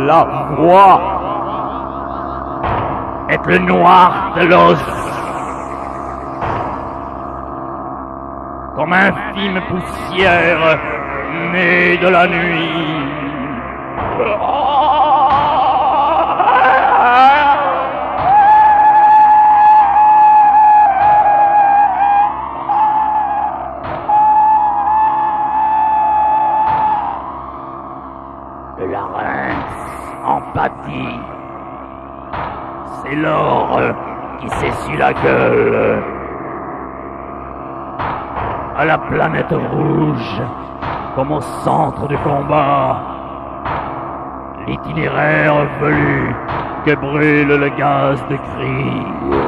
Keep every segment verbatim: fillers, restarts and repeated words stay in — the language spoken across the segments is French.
la voix est le noir de l'os, comme infime poussière née de la nuit. Le larynx en pâtit, c'est l'or qui s'essuie la gueule. À la planète rouge, comme au centre du combat, l'itinéraire velu que brûle le gaz de cri.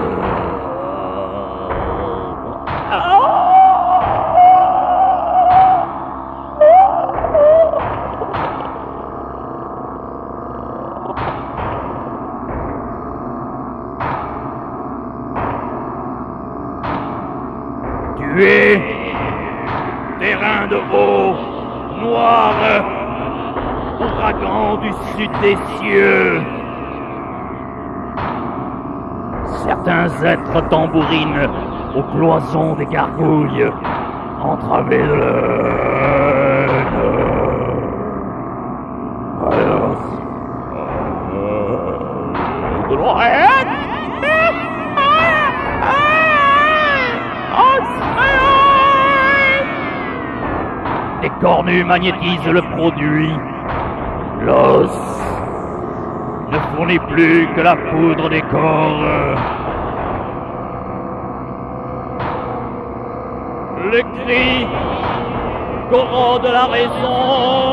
Tuer, terrain de veau, noir, ouragan du sud des cieux. Certains êtres tambourinent aux cloisons des gargouilles, entravés de l'aine. De l'oreille. Les cornues magnétisent le produit. L'os ne fournit plus que la poudre des corps. Le cri corrode la raison.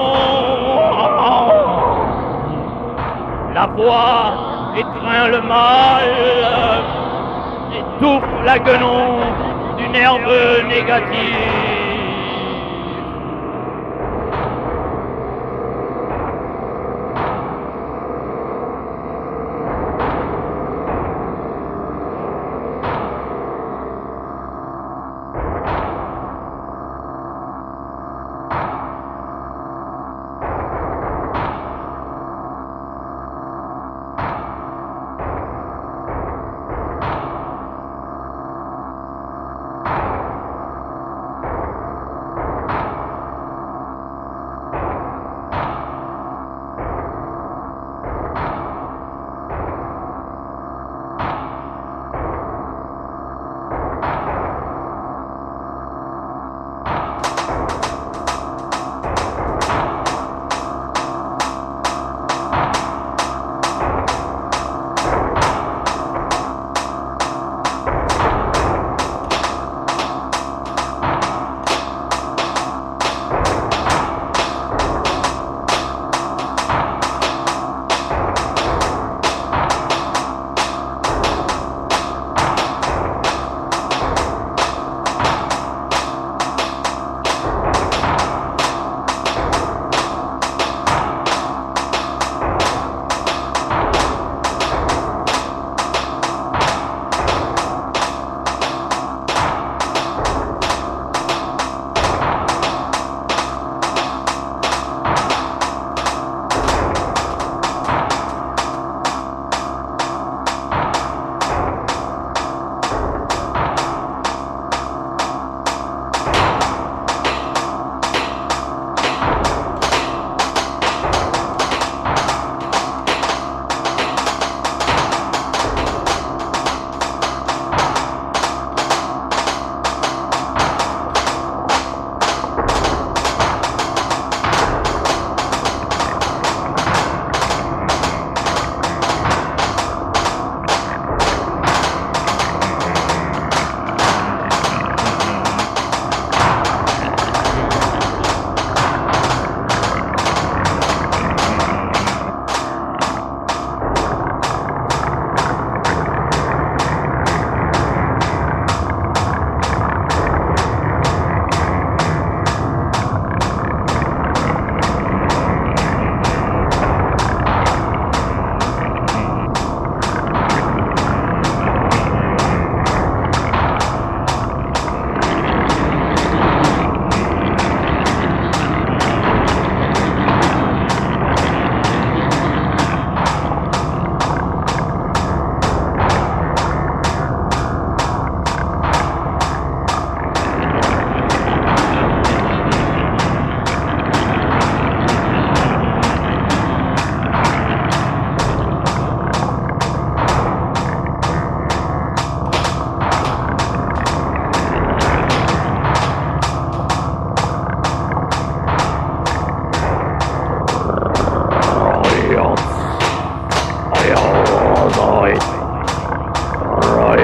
La voix étreint le mal, étouffe la guenon du nerveux négatif.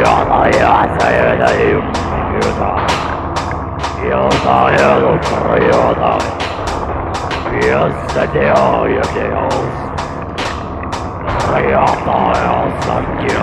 da, ja, säger det ju. Juda. Juda, juda, juda. Just det, ja, ju det, ja. Juda, ja, så